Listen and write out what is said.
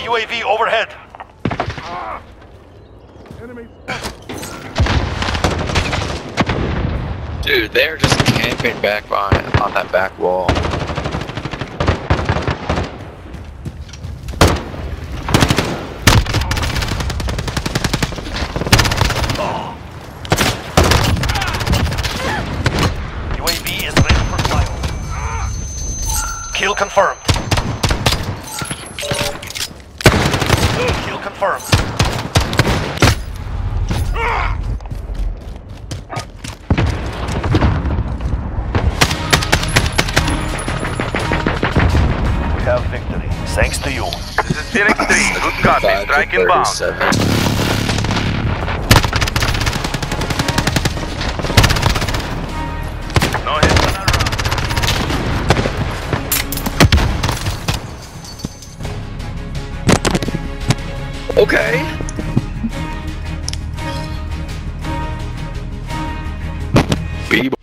UAV overhead. Enemy. Dude, they're just camping back on that back wall. UAV is ready for flyover. Kill confirmed. Kill confirmed. We have victory. Thanks to you. This is Phoenix 3. Good copy. 5 to Strike inbound. 37. No hits on our run. Okay. B